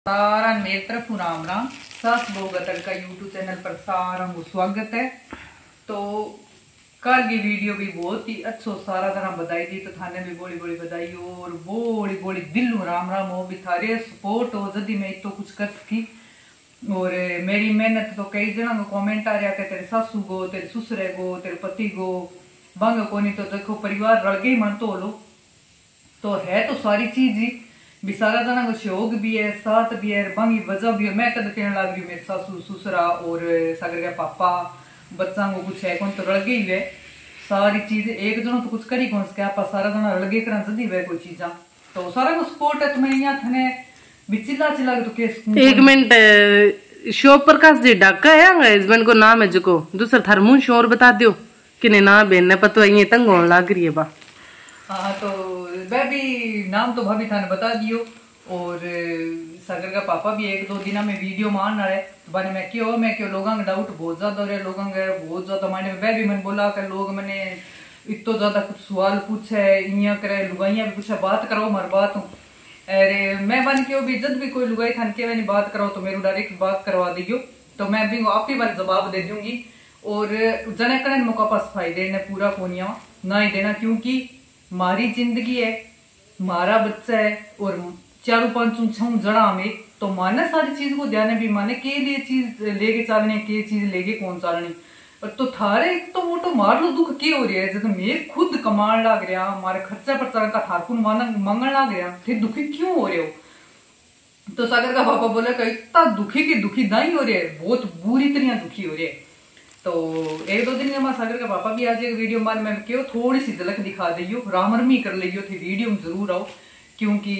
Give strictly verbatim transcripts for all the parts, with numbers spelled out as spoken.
सारा मेरी तरफ राम राम। सास बहू का तड़का यूट्यूब चैनल पर सारा को स्वागत है। तो कल की वीडियो भी बहुत ही अच्छो सारा तरह बधाई दी, तो थाने भी बोली बोली बधाई और बोली बोली दिलू राम राम हो भी थारे सपोर्ट हो जदी मैं तो कुछ कर सकी। और मेरी मेहनत तो कई जना को कमेंट आ रहा है तेरे सासू को, तेरे ससुरे को, तेरे पति को बंग को नहीं तो देखो परिवार रल गई मन तो लो तो है तो सारी चीज ही भी सारा जना को शौक भी है, साथ भी है, बंगी वजह भी है। मैं कद कहने लग रही मेरे सासू ससुरा और सागर का पापा बच्चा को कुछ है कौन तो रल गई है सारी चीज। एक जनो तो कुछ करी कौन सके आप सारा जना रल गए करा जदी वे कोई चीजा तो सारा को सपोर्ट है। तो मैं यहाँ थने भी चिल्ला चिल्ला के तो केस एक मिनट शो प्रकाश जी डाका है हस्बैंड को नाम है जो दूसरा थार मुंह शोर बता दियो कि ना बेन पतो ये तंग होने लग रही है बा। हाँ तो वह भी नाम तो भाभी थाने बता दियो। और सागर का पापा भी एक दो दिन में वीडियो मान रहा है तो बारे में क्यों मैं क्यों लोगों का डाउट बहुत ज्यादा हो रहा है, लोगों का बहुत ज्यादा माने वह भी मैंने बोला कि लोग मैंने इतो ज्यादा कुछ सवाल पूछे इं करे लुगाइया भी पूछा बात करो हमारी बात हूँ। अरे मैं बन क्यों भी जब भी कोई लुगाई थान के मैंने बात करो तो मेरे डायरेक्ट बात करवा दीजियो तो मैं भी आप ही बार जवाब दे दूंगी। और जने करें मौका पास फायदे ने पूरा कोनिया ना ही देना क्योंकि मारी जिंदगी है, मारा बच्चा है और चारों पांच छह जड़ा में तो माने सारी चीज को ध्यान भी माने के लिए चीज लेके चलने के चीज लेके कौन चलनी। और तो थारे तो वो तो मार लो दुख के हो रही है जब मैं खुद कमान लग रहा हमारे खर्चा पर चरण का ठाकुर मंगन लग रहा फिर दुखी क्यों हो रहे हो। तो सागर का पापा बोले कि इतना दुखी की दुखी नहीं हो रही है, बहुत बुरी तरह दुखी हो रही है। तो एक दो दिन के बाद सागर का पापा भी आज एक वीडियो में मैं क्यों थोड़ी सी झलक दिखा दियो रामरमी कर लियो थी वीडियो में जरूर आओ क्योंकि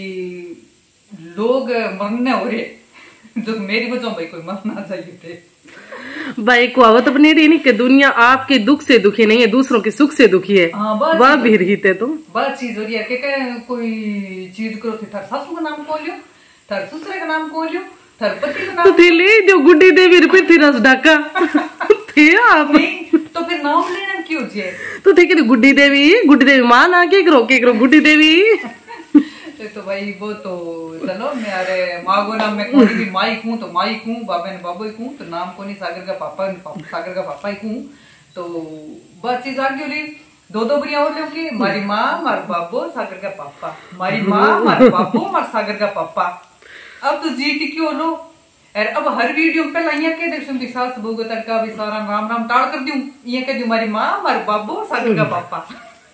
लोग मरने हो रहे जो मेरी वजह भाई कोई मरना चाहिए थे भाई को आवत अपनी रही नहीं कि दुनिया आपके दुख से दुखी नहीं है दूसरों के सुख से दुखी है। हाँ वह भी रही थे तुम बात चीज हो रही है कि कोई चीज करो थे थार सासू का नाम कौन लियो, थार ससुरे का नाम कौन लियो, थार पति का नाम तो थे ले दो गुड्डी देवी रुपये थी रस डाका थे आप तो फिर नाम लेना क्यों जे तो थे कि गुड्डी देवी गुड्डी देवी मां ना के करो के करो गुड्डी देवी तो भाई वो तो चलो मेरे माँ को नाम मैं कोई भी माई कहूँ तो माई कहूँ बाबा ने बाबू ही कहूँ तो नाम को नहीं सागर का पापा सागर का पापा ही कहूँ। तो बस चीज आगे बोली दो दो बढ़िया हो कि हमारी माँ हमारे बाबू सागर का पापा, हमारी माँ हमारे बाबू हमारे सागर का पापा। अब तो जी टी क्यों लो यार अब हर वीडियो में पहला यहाँ कह दे सास बहू का तड़का भी सारा राम राम टाल कर दूं ये कह दूं हमारी माँ हमारे बाबू सागर का पापा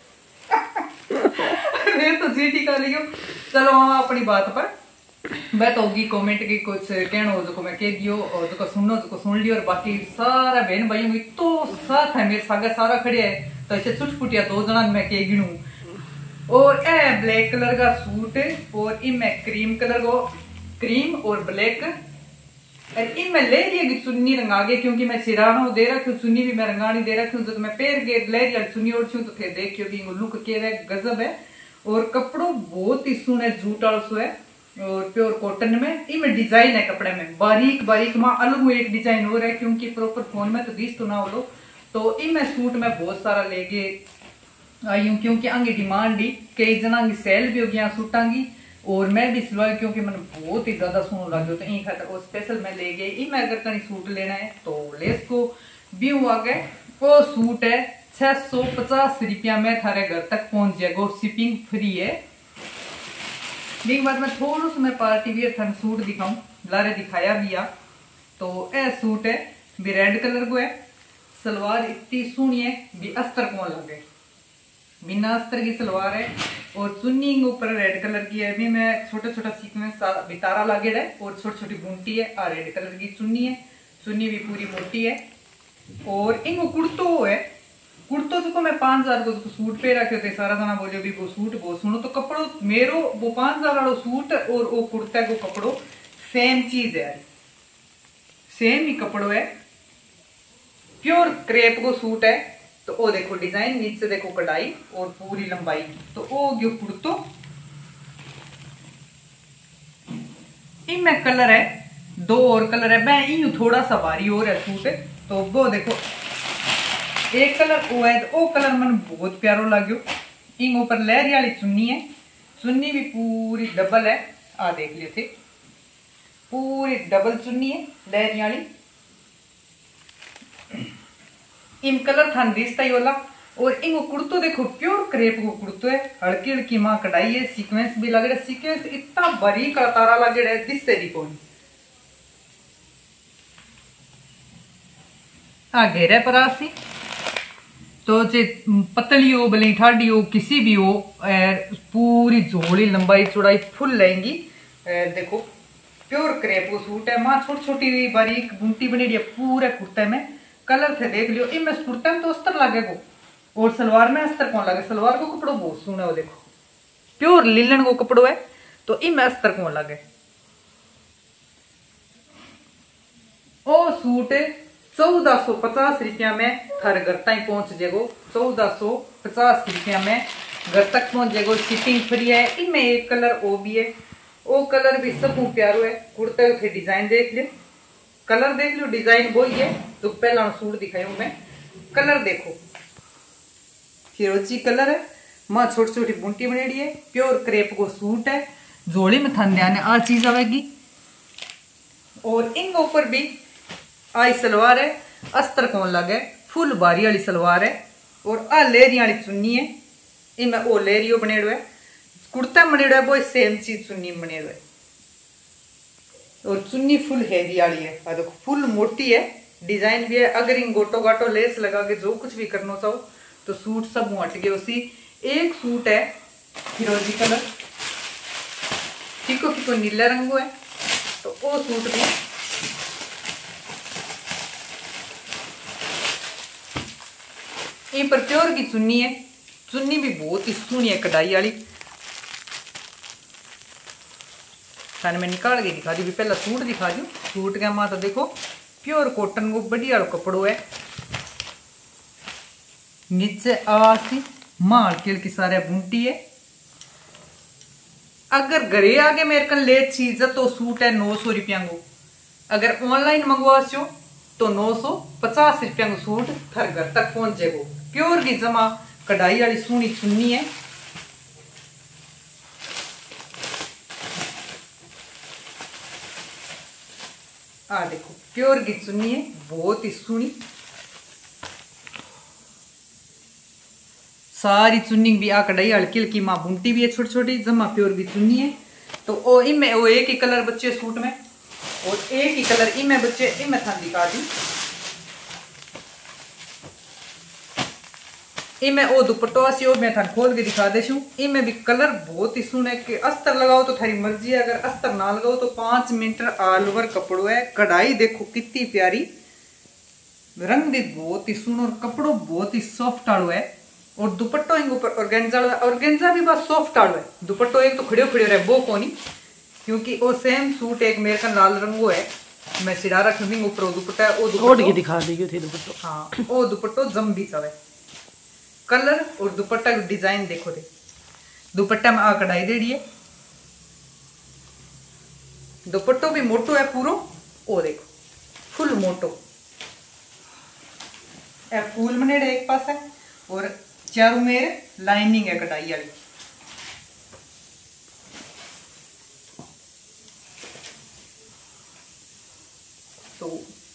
तो जीटी का लियो। चलो हम अपनी बात पर मैं तो होगी कमेंट की कुछ कहना हो जो मैं कह दियो और जो सुनो जो सुन लियो और बाकी सारा बहन भाइयों की तो साथ है मेरे सागर सारा खड़े है तो ऐसे छुट फुटिया दो जना मैं कह गिनू। और ए ब्लैक कलर का सूट और इनमें क्रीम कलर को क्रीम और ब्लैक इनमें ले लिया चुन्नी रंगा गए क्योंकि मैं सिराना दे रखी हूँ चुन्नी भी मैं रंगानी दे रखी हूँ तो मैं पैर के ले लिया चुन्नी ओढ़ तो थे देखियो भी लुक के गजब है। और कपड़ों बहुत ही सुने जूट आलसो है और प्योर कॉटन में इनमें डिजाइन है कपड़े में बारीक बारीक में अलग एक डिजाइन हो रहा है क्योंकि प्रॉपर फोन में तो दिस तो ना हो लो। तो इनमें सूट में बहुत सारा लेके आई हूँ क्योंकि आगे डिमांड ही कई जना की सेल भी हो गया सूटा की और मैं भी सिलवाई क्योंकि मैंने बहुत ही ज्यादा सोन लग गया तो इन खातर वो स्पेशल मैं ले गई। मैं अगर कहीं सूट लेना है तो लेस को भी हुआ गए वो सूट है छह सौ पचास रुपया में थारे घर तक पहुंच जाएगा शिपिंग फ्री है। एक बार मैं थोड़ा सा मैं पार्टी वियर था सूट दिखाऊं लारे दिखाया भी आ तो ए सूट है भी रेड कलर को है सलवार इतनी सोहनी है भी अस्तर कौन लगे बिना अस्तर की सलवार है और चुन्नी ऊपर रेड कलर की है भी मैं छोटा छोटा सीक्वेंस बितारा लागे है और छोटी छोटी बूंटी है और रेड कलर की चुन्नी है चुन्नी भी पूरी मोटी है। और इनको कुर्तो है कुर्तो जो मैं पांच हजार को सूट पे रखे थे सारा जना बोले भी वो सूट बहुत सुनो तो कपड़ो मेरो वो पांच हजार वाला सूट और वो कुर्ता को कपड़ो सेम चीज है सेम ही कपड़ो है प्योर क्रेप को सूट है। तो वो देखो डिजाइन नीचे देखो कढ़ाई और पूरी लंबाई तो वो जो कुर्तो इनमें कलर है दो और कलर है मैं यूं थोड़ा सा भारी और है सूट तो वो देखो एक कलर वो है वो कलर मन बहुत प्यारो लाग्यो। इन ऊपर लहरी वाली चुन्नी है चुन्नी भी पूरी डबल है आ देख लिए थे पूरी डबल चुन्नी है लहरी वाली। इम कलर थान दिसता ही वाला। और इनको कुर्तो देखो प्योर क्रेप को कुर्तो है, हल्की हल्की माँ कढ़ाई है, सीक्वेंस भी लग रहा है। सीक्वेंस इतना बारीक तारा लग रहा है दिसते नहीं कौन। आ घेरे पर आसी तो जे पतली हो भले ठाडी हो किसी भी हो, पूरी झोली लंबाई चौड़ाई फुल लेंगी। देखो प्योर क्रेप को सूट है, माँ छोटी छोटी बारीक बूंटी बनी है पूरे कुर्ते में। कलर थे देख लियो, इनमें कुर्ते में तो अस्तर लगेगो और सलवार में अस्तर कौन लगे। सलवार को कपड़ो बहुत सुना हो, देखो प्योर लिलन को कपड़ो है तो इनमें अस्तर कौन लगे। ओ सूट चौदह सौ पचास रुपया में थारे घर तक पहुंच जेगो। चौदह सौ पचास रुपया में घर तक पहुंच जेगो, शिपिंग फ्री है। इनमें एक कलर ओ भी है, ओ कलर भी सब प्यारो है। कुर्ते के डिजाइन देख लियो, कलर देख लियो, डिजाइन वो ही है तो पहला सूट दिखाऊं मैं। कलर देखो फिरोजी कलर है, माँ छोटी छोटी बूंटी बनेड़ी है, प्योर क्रेप को सूट है। जोड़ी में थान ध्यान आ चीज आवेगी। और इन ऊपर भी आई सलवार है, अस्तर कौन लगे, फुल बारी वाली सलवार है। और आ लेहरी वाली चुन्नी है, इनमें ओ लेहरियो बनेड़ो है, कुर्ता बनेड़ो है वो सेम चीज चुन्नी बनेड़ो है। और चुन्नी फुल हैवी वाली है, आ देखो फुल मोटी है, डिजाइन भी है। अगर इन गोटो गाटो लेस लगा के जो कुछ भी करना चाहो तो सूट सब हट गए उसी। एक सूट है फिरोजी कलर, फीको फीको नीला रंग है तो वो सूट भी इन पर प्योर की चुन्नी है। चुन्नी भी बहुत ही सुनी है कढ़ाई वाली। थाने में निकाल के दिखा दी भी, पहला सूट दिखा दी। सूट का माता देखो प्योर कॉटन को बढ़िया कपड़ो है। नीचे आवासी माल केल की सारे बूंटी है। अगर घरे आगे मेरे कन ले चीज तो सूट है नौ सौ रुपया को। अगर ऑनलाइन मंगवाओ तो नौ सौ पचास रुपया को सूट घर घर तक पहुंच जाएगो। प्योर की जमा कढ़ाई वाली सोनी चुन्नी है। आ देखो प्योर की चुन्नी है, बहुत ही सुनी। सारी चुन्नी भी आ कढ़ाई हल्की हल्की माँ बूंटी भी है छोटी छोटी, जमा प्योर की चुन्नी है। तो ओ इनमें वो एक ही कलर बच्चे सूट में और एक ही कलर इनमें बच्चे। इनमें था दिखा दी, इनमें ओ दुपट्टो आसी मैं था खोल के दिखा दे। इनमें भी कलर बहुत ही सुने कि अस्तर लगाओ तो थारी मर्जी है, अगर अस्तर ना लगाओ तो पांच मीटर ऑल ओवर कपड़ो है। कढ़ाई देखो कितनी प्यारी, रंग भी बहुत ही सुन और कपड़ो बहुत ही सॉफ्ट आड़ो है। और दुपट्टो इनके ऊपर ऑर्गेन्जा है, ऑर्गेन्जा भी बस सॉफ्ट आड़ो है। दुपट्टो एक तो खड़े खड़े रहे वो कोनी, क्योंकि वो सेम सूट एक मेरे का लाल रंगो है, मैं सिरा रखूंगी ऊपर दुपट्टा है। ओ दुपट्टो दिखा देगी थी दुपट्टो। हाँ ओ दुपट्टो जम भी चावे। कलर और दुपट्टा की डिजाइन देखो दे, दुपट्टा में आ कढ़ाई दे दी है। दुपट्टो भी मोटो है पूरो, ओ देखो फुल मोटो ए फूल बनेड़े एक पास है और चारों में लाइनिंग है कढ़ाई वाली। तो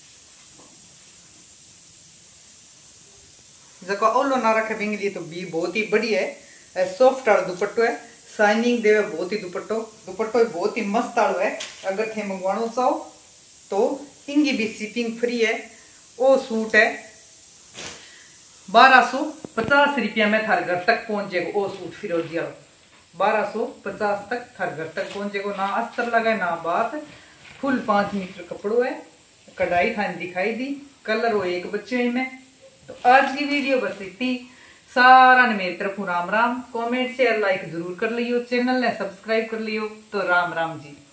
जको ओलो ना रखे बिंगली तो भी बहुत ही बढ़िया है। सॉफ्ट आड़ो दुपट्टो है, शाइनिंग देवे बहुत ही दुपट्टो। दुपट्टो बहुत ही मस्त आड़ो है। अगर थे मंगवानो चाहो तो इनकी भी शिपिंग फ्री है। वो सूट है बारह सौ पचास रुपया में थार घर तक पहुंच जाएगा। वो सूट फिरोजी वाला बारह सौ पचास तक थार घर तक पहुंच जाएगा। ना अस्तर लगा ना बात, फुल पांच मीटर कपड़ो है। कढ़ाई थाने दिखाई दी, कलर वो एक बच्चे में। तो आज की वीडियो बस इतनी। सारा ने मेरी तरफ Ram Ram. Comment share like जरूर कर लियो, चैनल ने सब्सक्राइब कर लियो। तो राम राम जी।